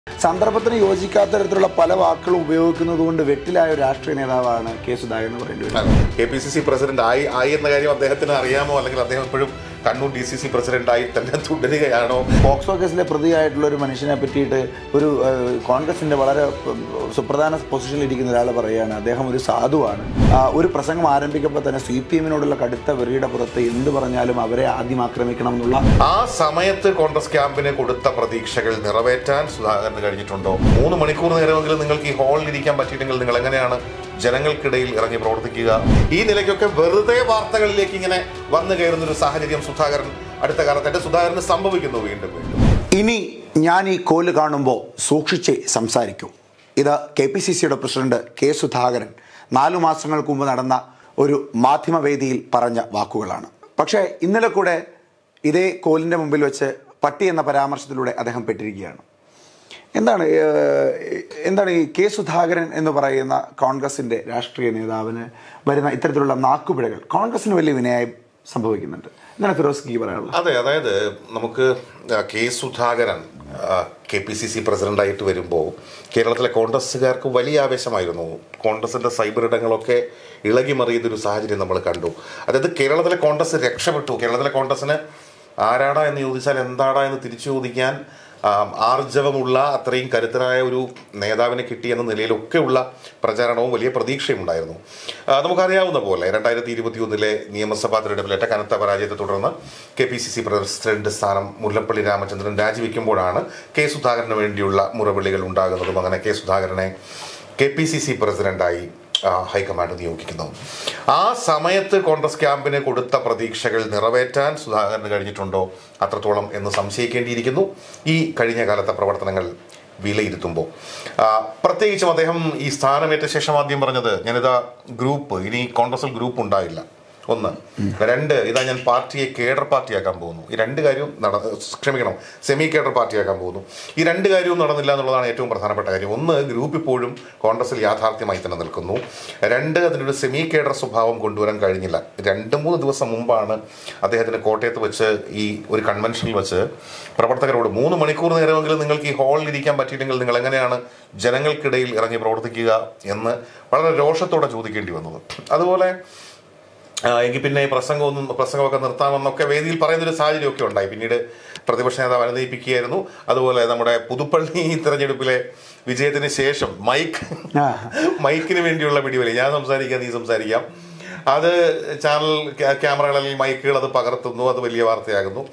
സന്ദർഭത്തിന് യോജിക്കാത്ത തരത്തിലുള്ള പല വാക്കുകളും ഉപയോഗിക്കുന്നതുകൊണ്ട് വെട്ടിലായ ഒരു രാഷ്ട്രീയ നേതാവാണ് കെ സുധാകരൻ എന്ന് പറയുന്നത്. KPCC പ്രസിഡന്റ് ആയി എന്ന കാര്യം അദ്ദേഹത്തിന് അറിയാമോ, അല്ലെങ്കിൽ അദ്ദേഹം ഇപ്പോഴും കണ്ണൂർ DCC പ്രസിഡന്റായി തന്നെ തുടരുകയാണോ? പോക്സോ കേസിലെ പ്രതിയായിട്ടുള്ള ഒരു മനുഷ്യനെ പറ്റിയിട്ട് ഒരു കോൺഗ്രസിന്റെ വളരെ സുപ്രധാന പൊസിഷനിൽ ഇരിക്കുന്ന ഒരാൾ പറയുകയാണ് അദ്ദേഹം ഒരു സാധുവാണ്. ഒരു പ്രസംഗം ആരംഭിക്കുമ്പോൾ തന്നെ CPM-നോടുള്ള കടുത്ത വെറിയുടെ പുറത്ത് എന്ത് പറഞ്ഞാലും അവരെ ആദ്യം ആക്രമിക്കണം എന്നുള്ള ആ സമയത്ത് കോൺഗ്രസ് ക്യാമ്പിന് കൊടുത്ത പ്രതീക്ഷകൾ നിറവേറ്റാൻ സുധാകരന് കഴിഞ്ഞിട്ടുണ്ടോ? 3 മണിക്കൂർ നേരമെങ്കിലും നിങ്ങൾക്ക് ഈ ഹാളിൽ ഇരിക്കാൻ പറ്റിയിട്ടെങ്കിൽ നിങ്ങൾ എങ്ങനെയാണ് ജനങ്ങൾക്കിടയിൽ ഇറങ്ങി പ്രവർത്തിക്കുക? ഈ നിലയ്ക്കൊക്കെ വെറുതെ വാർത്തകളിലേക്ക് ഇങ്ങനെ വന്നു കയറുന്നൊരു സാഹചര്യം അടുത്ത കാലത്തായിട്ട് സുധാകരന് സംഭവിക്കുന്നു വീണ്ടും. ഇനി ഞാൻ ഈ കോല് കാണുമ്പോൾ സൂക്ഷിച്ച് സംസാരിക്കൂ. ഇത് KPCCയുടെ പ്രസിഡന്റ് കെ സുധാകരൻ 4 മാസങ്ങൾക്ക് മുമ്പ് നടന്ന ഒരു മാധ്യമവേദിയിൽ പറഞ്ഞ വാക്കുകളാണ്. പക്ഷേ ഇന്നലെ കൂടെ ഇതേ കോലിൻ്റെ മുമ്പിൽ വെച്ച് പട്ടി എന്ന പരാമർശത്തിലൂടെ അദ്ദേഹം പെട്ടിരിക്കുകയാണ്. എന്താണ് ഈ കെ സുധാകരൻ എന്ന് പറയുന്ന കോൺഗ്രസിൻ്റെ രാഷ്ട്രീയ നേതാവിന് വരുന്ന ഇത്തരത്തിലുള്ള നാക്കുപിഴകൾ കോൺഗ്രസിന് വലിയ വിനയായി സംഭവിക്കുന്നുണ്ട്? എന്താണ് ഫിറോസ്ക്ക് പറയാനുള്ളത്? അതെ, അതായത് നമുക്ക് കെ സുധാകരൻ KPCC പ്രസിഡന്റായിട്ട് വരുമ്പോൾ കേരളത്തിലെ കോൺഗ്രസ്സുകാർക്ക് വലിയ ആവേശമായിരുന്നു. കോൺഗ്രസിൻ്റെ സൈബർ ഇടങ്ങളൊക്കെ ഇളകി മറിയുന്നൊരു സാഹചര്യം നമ്മൾ കണ്ടു. അതായത് കേരളത്തിലെ കോൺഗ്രസ് രക്ഷപ്പെട്ടു. കേരളത്തിലെ കോൺഗ്രസിന് ആരാടാ എന്ന് ചോദിച്ചാൽ എന്താടാ എന്ന് തിരിച്ചു ചോദിക്കാൻ ആർജവമുള്ള അത്രയും കരുത്തരായ ഒരു നേതാവിനെ കിട്ടിയെന്ന നിലയിലൊക്കെയുള്ള പ്രചാരണവും വലിയ പ്രതീക്ഷയും ഉണ്ടായിരുന്നു. നമുക്കറിയാവുന്ന പോലെ 2021 നിയമസഭാ തിരഞ്ഞെടുപ്പിലേറ്റ കനത്ത പരാജയത്തെ തുടർന്ന് KPCC പ്രസിഡന്റ് സ്ഥാനം മുല്ലപ്പള്ളി രാമചന്ദ്രൻ രാജിവെക്കുമ്പോഴാണ് കെ സുധാകരന് വേണ്ടിയുള്ള മുറവിളികൾ ഉണ്ടാകുന്നതും അങ്ങനെ കെ സുധാകരനെ KPCC പ്രസിഡന്റായി ഹൈക്കമാൻഡ് നിയോഗിക്കുന്നു. ആ സമയത്ത് കോൺഗ്രസ് ക്യാമ്പിന് കൊടുത്ത പ്രതീക്ഷകൾ നിറവേറ്റാൻ സുധാകരന് കഴിഞ്ഞിട്ടുണ്ടോ അത്രത്തോളം എന്ന് സംശയിക്കേണ്ടിയിരിക്കുന്നു ഈ കഴിഞ്ഞ കാലത്തെ പ്രവർത്തനങ്ങൾ വിലയിരുത്തുമ്പോൾ. പ്രത്യേകിച്ചും അദ്ദേഹം ഈ സ്ഥാനമേറ്റ ശേഷം ആദ്യം പറഞ്ഞത് ഞാനിതാ ഇനി കോൺഗ്രസിൽ ഗ്രൂപ്പ് ഉണ്ടായില്ല. 1. 2, ഇതാ ഞാൻ പാർട്ടിയെ കേഡർ പാർട്ടിയാക്കാൻ പോകുന്നു. ഈ 2 കാര്യവും സെമി കേഡർ പാർട്ടിയാക്കാൻ പോകുന്നു. ഈ 2 കാര്യവും നടന്നില്ല എന്നുള്ളതാണ് ഏറ്റവും പ്രധാനപ്പെട്ട കാര്യം. 1, ഗ്രൂപ്പ് ഇപ്പോഴും കോൺഗ്രസിൽ യാഥാർത്ഥ്യമായി തന്നെ നിൽക്കുന്നു. 2, അതിനൊരു സെമി കേഡർ സ്വഭാവം കൊണ്ടുവരാൻ കഴിഞ്ഞില്ല. 2-3 ദിവസം മുമ്പാണ് അദ്ദേഹത്തിന് കോട്ടയത്ത് വെച്ച് ഈ ഒരു കൺവെൻഷനിൽ വെച്ച് പ്രവർത്തകരോട് 3 മണിക്കൂർ നേരമെങ്കിലും നിങ്ങൾക്ക് ഈ ഹാളിൽ ഇരിക്കാൻ പറ്റിയിട്ടെങ്കിൽ നിങ്ങൾ എങ്ങനെയാണ് ജനങ്ങൾക്കിടയിൽ ഇറങ്ങി പ്രവർത്തിക്കുക എന്ന് വളരെ രോഷത്തോടെ ചോദിക്കേണ്ടി വന്നത്. അതുപോലെ എങ്കിൽ പിന്നെ പ്രസംഗമൊക്കെ നിർത്താമെന്നൊക്കെ വേദിയിൽ പറയുന്നൊരു സാഹചര്യമൊക്കെ ഉണ്ടായി. പിന്നീട് പ്രതിപക്ഷ നേതാവ് അനുനയിപ്പിക്കുകയായിരുന്നു. അതുപോലെ നമ്മുടെ പുതുപ്പള്ളി തെരഞ്ഞെടുപ്പിലെ വിജയത്തിന് ശേഷം മൈക്കിന് വേണ്ടിയുള്ള പിടിവലി, ഞാൻ സംസാരിക്കാം നീ സംസാരിക്കാം, അത് ചാനൽ ക്യാമറകളിൽ മൈക്കുകൾ അത് പകർത്തുന്നു, അത് വലിയ വാർത്തയാകുന്നു.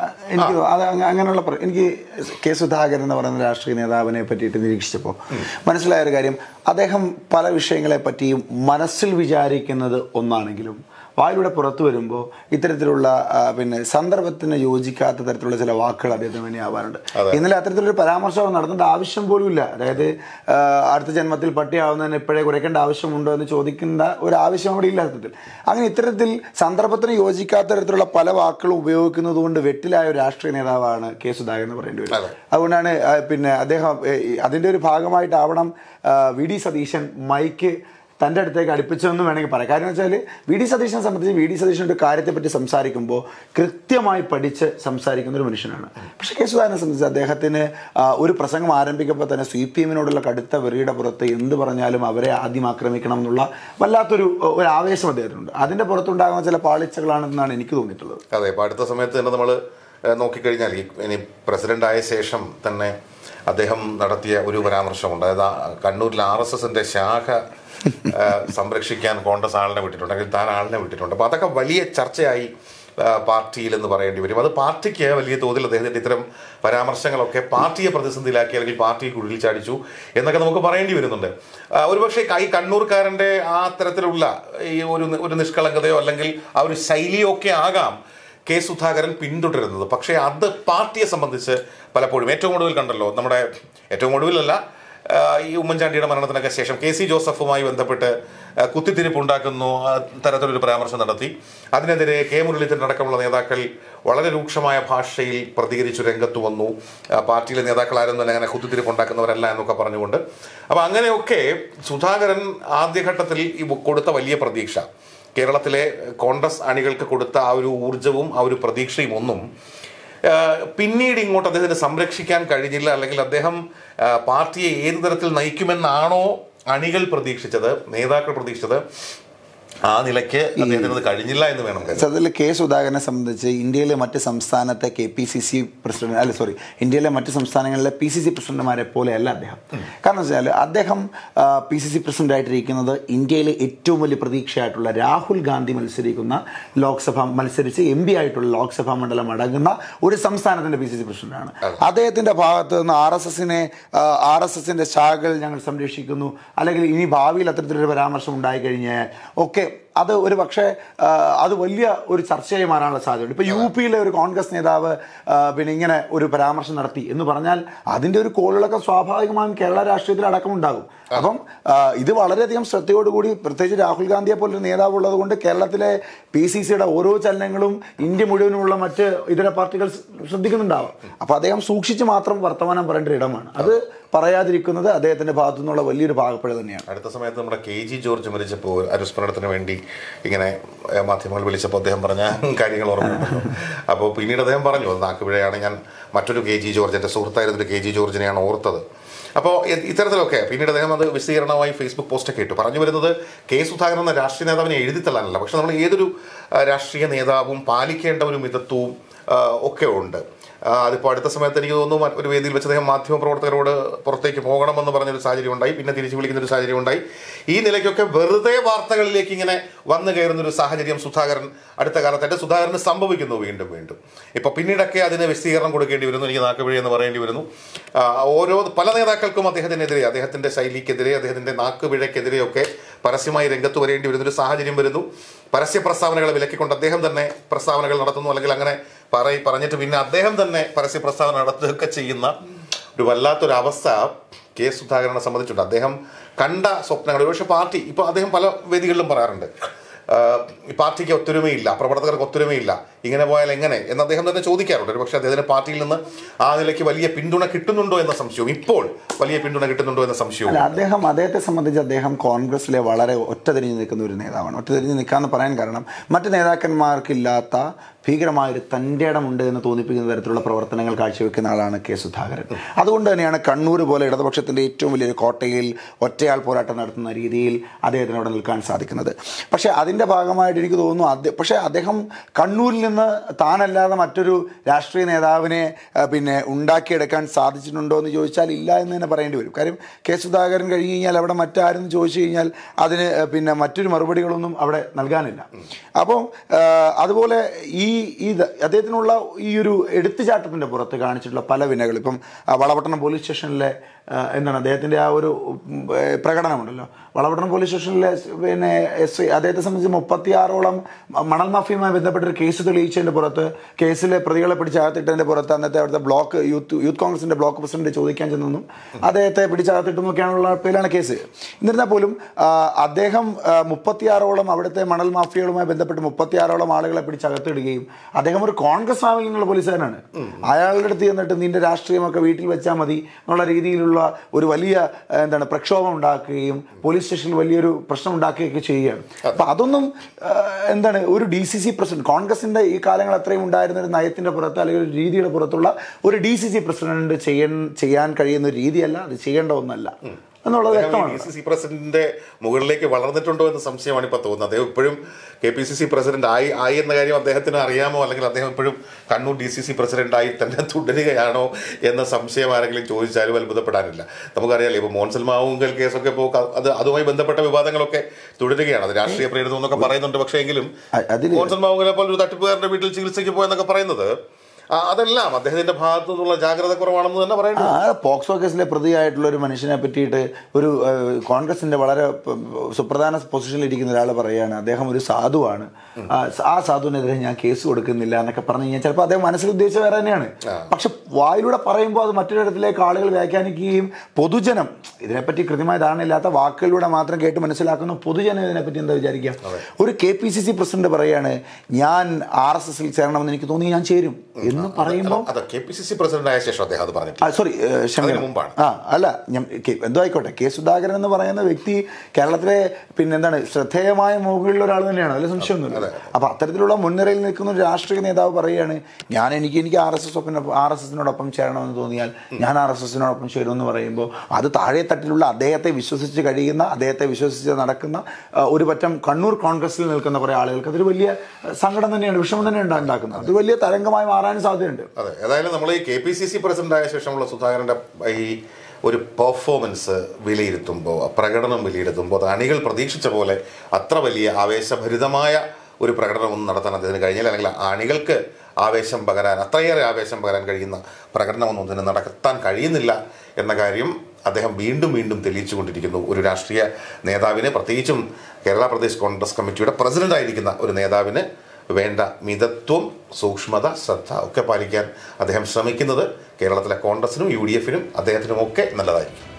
എനിക്ക് കെ സുധാകരൻ എന്ന് പറയുന്ന രാഷ്ട്രീയ നേതാവിനെ പറ്റിയിട്ട് നിരീക്ഷിച്ചപ്പോൾ മനസ്സിലായൊരു കാര്യം, അദ്ദേഹം പല വിഷയങ്ങളെ പറ്റിയും മനസ്സിൽ വിചാരിക്കുന്നത് ഒന്നാണെങ്കിലും വായിലൂടെ പുറത്തു വരുമ്പോൾ ഇത്തരത്തിലുള്ള സന്ദർഭത്തിന് യോജിക്കാത്ത തരത്തിലുള്ള ചില വാക്കുകൾ അദ്ദേഹത്തിന് വേണ്ടിയാവാറുണ്ട്. ഇന്നലെ അത്തരത്തിലൊരു പരാമർശം നടത്തേണ്ട ആവശ്യം പോലും ഇല്ല. അതായത് അടുത്ത ജന്മത്തിൽ പട്ടിയാവുന്നതിന് ഇപ്പോഴേ കുറയ്ക്കേണ്ട ആവശ്യമുണ്ടോ എന്ന് ചോദിക്കേണ്ട ഒരു ആവശ്യം അവിടെ ഇല്ല. അർത്ഥത്തിൽ അങ്ങനെ ഇത്തരത്തിൽ സന്ദർഭത്തിന് യോജിക്കാത്ത തരത്തിലുള്ള പല വാക്കുകളും ഉപയോഗിക്കുന്നത് കൊണ്ട് വെട്ടിലായ ഒരു രാഷ്ട്രീയ നേതാവാണ് കെ സുധാകരൻ എന്ന് പറയേണ്ടി വരും. അതുകൊണ്ടാണ് അദ്ദേഹം അതിൻ്റെ ഒരു ഭാഗമായിട്ടാവണം VD സതീശൻ മൈക്ക് തൻ്റെ അടുത്തേക്ക് അടുപ്പിച്ചതെന്ന് വേണമെങ്കിൽ പറയാം. കാര്യം വെച്ചാൽ VD സതീശനെ സംബന്ധിച്ച് VD സതീശൻ്റെ ഒരു കാര്യത്തെപ്പറ്റി സംസാരിക്കുമ്പോൾ കൃത്യമായി പഠിച്ച് സംസാരിക്കുന്ന ഒരു മനുഷ്യനാണ്. പക്ഷേ കെ സുധാകരനെ സംബന്ധിച്ച് അദ്ദേഹത്തിന് ഒരു പ്രസംഗം ആരംഭിക്കുമ്പോൾ തന്നെ CPM-നോടുള്ള കടുത്ത വെറിയുടെ പുറത്ത് എന്ത് പറഞ്ഞാലും അവരെ ആദ്യം ആക്രമിക്കണം എന്നുള്ള വല്ലാത്തൊരു ആവേശം അദ്ദേഹത്തിനുണ്ട്. അതിൻ്റെ പുറത്തുണ്ടാകുന്ന ചില പാളിച്ചകളാണെന്നാണ് എനിക്ക് തോന്നിയിട്ടുള്ളത്. അതെ, ഇപ്പോൾ അടുത്ത സമയത്ത് തന്നെ നമ്മൾ നോക്കിക്കഴിഞ്ഞാൽ ഇനി പ്രസിഡൻ്റായ ശേഷം തന്നെ അദ്ദേഹം നടത്തിയ ഒരു പരാമർശമുണ്ട്. അതായത് കണ്ണൂരിൽ RSSൻ്റെ ശാഖ സംരക്ഷിക്കാൻ കോൺഗ്രസ് ആളിനെ വിട്ടിട്ടുണ്ട്, അല്ലെങ്കിൽ താൻ ആളിനെ വിട്ടിട്ടുണ്ട്. അപ്പോൾ അതൊക്കെ വലിയ ചർച്ചയായി പാർട്ടിയിലെന്ന് പറയേണ്ടി വരും. അത് പാർട്ടിക്ക് വലിയ തോതിൽ അദ്ദേഹത്തിൻ്റെ ഇത്തരം പരാമർശങ്ങളൊക്കെ പാർട്ടിയെ പ്രതിസന്ധിയിലാക്കി, അല്ലെങ്കിൽ പാർട്ടിയെ കുഴിയിൽ ചാടിച്ചു എന്നൊക്കെ നമുക്ക് പറയേണ്ടി വരുന്നുണ്ട്. ഒരുപക്ഷെ ഈ കണ്ണൂർക്കാരൻ്റെ ആ തരത്തിലുള്ള ഈ ഒരു നിഷ്കളങ്കതയോ അല്ലെങ്കിൽ ആ ഒരു ശൈലിയോ ഒക്കെ ആകാം കെ സുധാകരൻ പിന്തുടരുന്നത്. പക്ഷേ അത് പാർട്ടിയെ സംബന്ധിച്ച് പലപ്പോഴും ഏറ്റവും ഒടുവിൽ കണ്ടല്ലോ, ഏറ്റവും ഒടുവിലല്ല, ഈ ഉമ്മൻചാണ്ടിയുടെ മരണത്തിനൊക്കെ ശേഷം KC ജോസഫുമായി ബന്ധപ്പെട്ട് കുത്തിത്തിരിപ്പുണ്ടാക്കുന്നു തരത്തിലൊരു പരാമർശം നടത്തി. അതിനെതിരെ K മുരളീധരൻ അടക്കമുള്ള നേതാക്കൾ വളരെ രൂക്ഷമായ ഭാഷയിൽ പ്രതികരിച്ചു രംഗത്ത് വന്നു. പാർട്ടിയിലെ നേതാക്കൾ ആരും തന്നെ അങ്ങനെ കുത്തിത്തിരിപ്പുണ്ടാക്കുന്നവരല്ല എന്നൊക്കെ പറഞ്ഞുകൊണ്ട്. അപ്പോൾ അങ്ങനെയൊക്കെ സുധാകരൻ ആദ്യഘട്ടത്തിൽ കൊടുത്ത വലിയ പ്രതീക്ഷ, കേരളത്തിലെ കോൺഗ്രസ് അണികൾക്ക് കൊടുത്ത ആ ഒരു ഊർജവും ആ ഒരു പ്രതീക്ഷയും ഒന്നും പിന്നീട് ഇങ്ങോട്ട് അദ്ദേഹത്തിന് സംരക്ഷിക്കാൻ കഴിഞ്ഞില്ല, അല്ലെങ്കിൽ അദ്ദേഹം പാർട്ടിയെ ഏത് തരത്തിൽ നയിക്കുമെന്നാണോ അണികൾ പ്രതീക്ഷിച്ചത്, നേതാക്കൾ പ്രതീക്ഷിച്ചത്, ആ നിലയ്ക്ക് അദ്ദേഹത്തിന് കഴിഞ്ഞില്ല എന്ന് വേണം. സത്യത്തിൽ കെ സുധാകരനെ സംബന്ധിച്ച് ഇന്ത്യയിലെ മറ്റ് സംസ്ഥാനത്തെ KPCC പ്രസിഡന്റ് ഇന്ത്യയിലെ മറ്റ് സംസ്ഥാനങ്ങളിലെ PCC പ്രസിഡന്റുമാരെ പോലെയല്ല അദ്ദേഹം. കാരണം വെച്ചാൽ അദ്ദേഹം PCC പ്രസിഡന്റ് ആയിട്ടിരിക്കുന്നത് ഇന്ത്യയിലെ ഏറ്റവും വലിയ പ്രതീക്ഷയായിട്ടുള്ള രാഹുൽ ഗാന്ധി മത്സരിച്ച് MP ആയിട്ടുള്ള ലോക്സഭാ മണ്ഡലം അടങ്ങുന്ന ഒരു സംസ്ഥാനത്തിന്റെ PCC പ്രസിഡന്റാണ്. അദ്ദേഹത്തിന്റെ ഭാഗത്ത് നിന്ന് RSSന്റെ ശാഖകൾ ഞങ്ങൾ സംരക്ഷിക്കുന്നു, അല്ലെങ്കിൽ ഇനി ഭാവിയിൽ അത്തരത്തിലൊരു പരാമർശം ഉണ്ടായിക്കഴിഞ്ഞാൽ ഒക്കെ അത് ഒരു പക്ഷേ അത് വലിയ ഒരു ചർച്ചയായി മാറാനുള്ള സാധ്യതയുണ്ട്. ഇപ്പോൾ UP-യിലെ ഒരു കോൺഗ്രസ് നേതാവ് പിന്നെ ഇങ്ങനെ ഒരു പരാമർശം നടത്തി എന്ന് പറഞ്ഞാൽ അതിൻ്റെ ഒരു കോളിളക്കം സ്വാഭാവികമായും കേരള രാഷ്ട്രീയത്തിൽ അടക്കമുണ്ടാകും. അപ്പം ഇത് വളരെയധികം ശ്രദ്ധയോടുകൂടി, പ്രത്യേകിച്ച് രാഹുൽ ഗാന്ധിയെ പോലൊരു നേതാവ് ഉള്ളത് കൊണ്ട് കേരളത്തിലെ PCCയുടെ ഓരോ ചലനങ്ങളും ഇന്ത്യ മുഴുവനുമുള്ള മറ്റ് ഇതര പാർട്ടികൾ ശ്രദ്ധിക്കുന്നുണ്ടാവും. അപ്പോൾ അദ്ദേഹം സൂക്ഷിച്ച് മാത്രം വർത്തമാനം പറയേണ്ട ഒരു ഇടമാണ്. അത് പറയാതിരിക്കുന്നത് അദ്ദേഹത്തിന്റെ ഭാഗത്തു നിന്നുള്ള വലിയൊരു പാകപ്പിഴ തന്നെയാണ്. അടുത്ത സമയത്ത് നമ്മുടെ KG ജോർജ് മരിച്ചപ്പോൾ അനുസ്മരണത്തിന് വേണ്ടി ഇങ്ങനെ മാധ്യമങ്ങൾ വിളിച്ചപ്പോൾ അദ്ദേഹം പറഞ്ഞ കാര്യങ്ങൾ ഓർമ്മയുണ്ടല്ലോ. അപ്പോൾ പിന്നീട് അദ്ദേഹം പറഞ്ഞു, അത് നാക്കുപിഴയാണ്, ഞാൻ മറ്റൊരു KG ജോർജ്, എൻ്റെ സുഹൃത്തായിരുന്നൊരു KG ജോർജിനെയാണ് ഓർത്തത്. അപ്പോൾ ഇത്തരത്തിലൊക്കെ പിന്നീട് അദ്ദേഹം അത് വിശദീകരണമായി ഫേസ്ബുക്ക് പോസ്റ്റൊക്കെ ഇട്ടു. പറഞ്ഞു വരുന്നത് കെ സുധാകരൻ എന്ന രാഷ്ട്രീയ നേതാവിനെ എഴുതിത്തള്ളാനല്ല, പക്ഷെ നമ്മൾ ഏതൊരു രാഷ്ട്രീയ നേതാവും പാലിക്കേണ്ട ഒരു മിതത്വവും ഒക്കെ ഉണ്ട്. അതിപ്പോൾ അടുത്ത സമയത്ത് എനിക്ക് തോന്നുന്നു ഒരു വേദിയിൽ വെച്ച് അദ്ദേഹം മാധ്യമപ്രവർത്തകരോട് പുറത്തേക്ക് പോകണമെന്ന് പറഞ്ഞൊരു സാഹചര്യം ഉണ്ടായി, പിന്നെ തിരിച്ചു വിളിക്കുന്നൊരു സാഹചര്യം ഉണ്ടായി. ഈ നിലയ്ക്കൊക്കെ വെറുതെ വാർത്തകളിലേക്ക് ഇങ്ങനെ വന്നു കയറുന്നൊരു സാഹചര്യം അടുത്ത കാലത്തായിട്ട് സുധാകരന് സംഭവിക്കുന്നു വീണ്ടും. ഇപ്പോൾ പിന്നീടൊക്കെ അതിന് വിശദീകരണം കൊടുക്കേണ്ടി വരുന്നു, എനിക്ക് നാക്കുപിഴ എന്ന് പറയേണ്ടി വരുന്നു. പല നേതാക്കൾക്കും അദ്ദേഹത്തിനെതിരെ, അദ്ദേഹത്തിൻ്റെ ശൈലിക്കെതിരെ, അദ്ദേഹത്തിൻ്റെ നാക്കുപിഴയ്ക്കെതിരെയൊക്കെ പരസ്യമായി രംഗത്ത് വരേണ്ടി വരുന്നൊരു സാഹചര്യം വരുന്നു. പരസ്യ പ്രസ്താവനകളെ വിലക്കിക്കൊണ്ട് അദ്ദേഹം തന്നെ പ്രസ്താവനകൾ നടത്തുന്നു, അല്ലെങ്കിൽ അങ്ങനെ പറഞ്ഞിട്ട് പിന്നെ അദ്ദേഹം തന്നെ പരസ്യ പ്രസ്താവന നടത്തുകയൊക്കെ ചെയ്യുന്ന ഒരു വല്ലാത്തൊരവസ്ഥ കെ സുധാകരനെ സംബന്ധിച്ചുണ്ട്. അദ്ദേഹം കണ്ട സ്വപ്നങ്ങൾ പക്ഷേ പാർട്ടി ഇപ്പോൾ അദ്ദേഹം പല വേദികളിലും പറയാറുണ്ട്, പാർട്ടിക്ക് ഒത്തൊരുമയില്ല, പ്രവർത്തകർക്ക് ഒത്തൊരുമയില്ല, ഇങ്ങനെ പോയാൽ എങ്ങനെ എന്ന് അദ്ദേഹം തന്നെ ചോദിക്കാറുണ്ട്. പക്ഷേ അദ്ദേഹത്തിന് പാർട്ടിയിൽ നിന്ന് ആ നിലയ്ക്ക് വലിയ പിന്തുണ കിട്ടുന്നുണ്ടോ എന്ന സംശയവും, ഇപ്പോൾ വലിയ പിന്തുണ കിട്ടുന്നുണ്ടോ എന്ന സംശയവും. അദ്ദേഹത്തെ സംബന്ധിച്ച് അദ്ദേഹം കോൺഗ്രസിലെ വളരെ ഒറ്റതിരിഞ്ഞ് നിൽക്കുന്ന ഒരു നേതാവാണ്. ഒറ്റതിരിഞ്ഞ് നിൽക്കാമെന്ന് പറയാൻ കാരണം മറ്റ് നേതാക്കന്മാർക്കില്ലാത്ത ഭീകരമായൊരു തൻ്റെ ഇടമുണ്ട് എന്ന് തോന്നിപ്പിക്കുന്ന തരത്തിലുള്ള പ്രവർത്തനങ്ങൾ കാഴ്ചവെക്കുന്ന ആളാണ് കെ സുധാകരൻ. അതുകൊണ്ട് തന്നെയാണ് കണ്ണൂർ പോലെ ഇടതുപക്ഷത്തിൻ്റെ ഏറ്റവും വലിയൊരു കോട്ടയിൽ ഒറ്റയാൾ പോരാട്ടം നടത്തുന്ന രീതിയിൽ അദ്ദേഹത്തിന് അവിടെ നിൽക്കാൻ സാധിക്കുന്നത്. പക്ഷേ അതിൻ്റെ ഭാഗമായിട്ട് എനിക്ക് തോന്നുന്നു പക്ഷേ അദ്ദേഹം കണ്ണൂരിൽ നിന്ന് താനല്ലാതെ മറ്റൊരു രാഷ്ട്രീയ നേതാവിനെ പിന്നെ ഉണ്ടാക്കിയെടുക്കാൻ സാധിച്ചിട്ടുണ്ടോ എന്ന് ചോദിച്ചാൽ ഇല്ല എന്ന് തന്നെ പറയേണ്ടി വരും. കാര്യം കെ സുധാകരൻ കഴിഞ്ഞ് കഴിഞ്ഞാൽ അവിടെ മറ്റാരെന്ന് ചോദിച്ചു കഴിഞ്ഞാൽ അതിന് പിന്നെ മറ്റൊരു മറുപടികളൊന്നും അവിടെ നൽകാനില്ല. അപ്പോൾ അതുപോലെ അദ്ദേഹത്തിനുള്ള ഈ ഒരു എടുത്തുചാട്ടത്തിൻ്റെ പുറത്ത് കാണിച്ചിട്ടുള്ള പല വിനകൾ, ഇപ്പം വളപട്ടണം പോലീസ് സ്റ്റേഷനിലെ അദ്ദേഹത്തിൻ്റെ ആ ഒരു പ്രകടനമുണ്ടല്ലോ, വളപട്ടണം പോലീസ് സ്റ്റേഷനിലെ പിന്നെ SI അദ്ദേഹത്തെ സംബന്ധിച്ച് 36ഓളം മണൽ മാഫിയുമായി ബന്ധപ്പെട്ടൊരു കേസ് തെളിയിച്ചതിൻ്റെ പുറത്ത്, കേസിലെ പ്രതികളെ പിടിച്ചകത്തിട്ടതിൻ്റെ പുറത്ത് അന്നത്തെ അവിടുത്തെ യൂത്ത് കോൺഗ്രസിൻ്റെ ബ്ലോക്ക് പ്രസിഡന്റ് ചോദിക്കാൻ ചെന്നെന്നും അദ്ദേഹത്തെ പിടിച്ചകത്തിട്ടെന്നൊക്കെയാണുള്ള പേരിലാണ് കേസ്. എന്നിരുന്നാൽ പോലും അദ്ദേഹം 36ഓളം അവിടുത്തെ മണൽ മാഫിയകളുമായി ബന്ധപ്പെട്ട് 36ഓളം ആളുകളെ പിടിച്ചകത്തിടുകയും അദ്ദേഹം ഒരു കോൺഗ്രസ് ഫാമിലിയിൽ നിന്നുള്ള പോലീസുകാരനാണ്. അയാളുടെ അടുത്ത് ചെന്നിട്ട് നിന്റെ രാഷ്ട്രീയമൊക്കെ വീട്ടിൽ വെച്ചാൽ മതി എന്നുള്ള രീതിയിലുള്ള ഒരു വലിയ പ്രക്ഷോഭം ഉണ്ടാക്കുകയും പോലീസ് സ്റ്റേഷനിൽ വലിയൊരു പ്രശ്നം ഉണ്ടാക്കുകയൊക്കെ ചെയ്യുകയാണ്. അപ്പം അതൊന്നും ഒരു DCC പ്രസിഡന്റ്, കോൺഗ്രസിന്റെ ഈ കാലങ്ങൾ അത്രയും ഉണ്ടായിരുന്ന ഒരു നയത്തിന്റെ പുറത്ത് അല്ലെങ്കിൽ ഒരു രീതിയുടെ പുറത്തുള്ള ഒരു DCC പ്രസിഡന്റ് ചെയ്യാൻ കഴിയുന്ന ഒരു രീതിയല്ല, അത് ചെയ്യേണ്ട ഒന്നല്ല എന്നുള്ളത് വ്യക്തമാണ്. DCC പ്രസിഡന്റിന്റെ മുകളിലേക്ക് വളർന്നിട്ടുണ്ടോ എന്ന സംശയമാണ് ഇപ്പോൾ തോന്നുന്നത്. അദ്ദേഹം ഇപ്പോഴും KPCC പ്രസിഡന്റ് ആയി എന്ന കാര്യം അദ്ദേഹത്തിന് അറിയാമോ, അല്ലെങ്കിൽ അദ്ദേഹം ഇപ്പോഴും കണ്ണൂർ DCC പ്രസിഡന്റായി തന്നെ തുടരുകയാണോ എന്ന സംശയം ആരെങ്കിലും ചോദിച്ചാലും അത്ഭുതപ്പെടാനില്ല. നമുക്കറിയാലോ, ഇപ്പോൾ മോൻസൽ മാവുങ്കൽ കേസൊക്കെ ഇപ്പോൾ അതുമായി ബന്ധപ്പെട്ട വിവാദങ്ങളൊക്കെ തുടരുകയാണ്. അത് രാഷ്ട്രീയ പ്രേരിതം എന്നൊക്കെ പറയുന്നുണ്ട്. പക്ഷേ എങ്കിലും മോൻസൽ മാവുങ്കലെ പോലെ ഒരു തട്ടിപ്പുകാരന്റെ വീട്ടിൽ ചികിത്സയ്ക്ക് പോയെന്നൊക്കെ പറയുന്നത് അതെല്ലാം അദ്ദേഹത്തിന്റെ ഭാഗത്തു നിന്നുള്ള ജാഗ്രത കുറവാണെന്ന് തന്നെ പറയുന്നത്. പോക്സോ കേസിലെ പ്രതിയായിട്ടുള്ള ഒരു മനുഷ്യനെ പറ്റിയിട്ട് ഒരു കോൺഗ്രസിന്റെ വളരെ സുപ്രധാന പൊസിഷനിൽ ഇരിക്കുന്ന ഒരാൾ പറയുകയാണ് അദ്ദേഹം ഒരു സാധുവാണ്, ആ സാധുവിനെതിരെ ഞാൻ കേസ് കൊടുക്കുന്നില്ല എന്നൊക്കെ പറഞ്ഞു കഴിഞ്ഞാൽ ചിലപ്പോൾ അദ്ദേഹം മനസ്സിൽ ഉദ്ദേശിച്ച വേറെ തന്നെയാണ്. പക്ഷെ വായിലൂടെ പറയുമ്പോൾ അത് മറ്റൊരിടത്തിലേക്ക് ആളുകൾ വ്യാഖ്യാനിക്കുകയും പൊതുജനം ഇതിനെപ്പറ്റി കൃത്യമായ ധാരണയില്ലാത്ത വാക്കുകളിലൂടെ മാത്രം കേട്ട് മനസ്സിലാക്കുന്ന പൊതുജനം ഇതിനെപ്പറ്റി എന്താ വിചാരിക്കുക? ഒരു KPCC പ്രസിഡന്റ് പറയുകയാണ് ഞാൻ RSSൽ ചേരണമെന്ന് എനിക്ക് തോന്നി, ഞാൻ ചേരും എന്ന് പറയുമ്പോൾ അത് KPCC പ്രസിഡന്റ് ആയ ശേഷം അദ്ദേഹം അത് പറഞ്ഞിട്ടില്ല. സോറി അതിന് മുമ്പാണ്. അല്ല എന്തോ ആയിക്കോട്ടെ, കെ സുധാകരൻ എന്ന് പറയുന്ന വ്യക്തി കേരളത്തിലെ എന്താണ് ശ്രദ്ധേയമായ മുകളിലുള്ള ഒരാൾ തന്നെയാണ്, അതിൽ സംശയമൊന്നുമില്ല. അപ്പോൾ അത്തരത്തിലുള്ള മുൻനിരയിൽ നിൽക്കുന്ന ഒരു രാഷ്ട്രീയ നേതാവ് പറയുകയാണ് എനിക്ക് RSSനോടൊപ്പം ചേരണമെന്ന് തോന്നിയാൽ ഞാൻ RSSനോടൊപ്പം ചേരുമെന്ന് പറയുമ്പോൾ അത് താഴെ തട്ടിലുള്ള അദ്ദേഹത്തെ വിശ്വസിച്ച് നടക്കുന്ന ഒരു പറ്റം കണ്ണൂർ കോൺഗ്രസിൽ നിൽക്കുന്ന കുറേ ആളുകൾക്ക് അതൊരു വലിയ സങ്കടം തന്നെയാണ്, വിഷമം തന്നെയാണ് ഉണ്ടാക്കുന്നത്. അത് വലിയ തരംഗമായി മാറാൻ സാധ്യതയുണ്ട്. അതെ, ഏതായാലും നമ്മൾ ഈ KPCC പ്രസിഡന്റ് ആയ ശേഷമുള്ള സുധാകരന്റെ ഈ ഒരു പെർഫോമൻസ് വിലയിരുത്തുമ്പോൾ, പ്രകടനം വിലയിരുത്തുമ്പോൾ അത് അണികൾ പ്രതീക്ഷിച്ച പോലെ അത്ര വലിയ ആവേശഭരിതമായ ഒരു പ്രകടനമൊന്നും നടത്താൻ അദ്ദേഹത്തിന് കഴിഞ്ഞില്ല. അല്ലെങ്കിൽ അണികൾക്ക് അത്രയേറെ ആവേശം പകരാൻ കഴിയുന്ന പ്രകടനമൊന്നും ഇതിന് നടത്താൻ കഴിയുന്നില്ല എന്ന കാര്യം അദ്ദേഹം വീണ്ടും വീണ്ടും തെളിയിച്ചുകൊണ്ടിരിക്കുന്നു. ഒരു രാഷ്ട്രീയ നേതാവിന്, പ്രത്യേകിച്ചും കേരള പ്രദേശ് കോൺഗ്രസ് കമ്മിറ്റിയുടെ പ്രസിഡന്റ് ആയിരിക്കുന്ന ഒരു നേതാവിന് വേണ്ട മിതത്വം, സൂക്ഷ്മത, ശ്രദ്ധ ഒക്കെ പാലിക്കാൻ അദ്ദേഹം ശ്രമിക്കുന്നത് കേരളത്തിലെ കോൺഗ്രസിനും UDFനും അദ്ദേഹത്തിനുമൊക്കെ നല്ലതായിരിക്കും.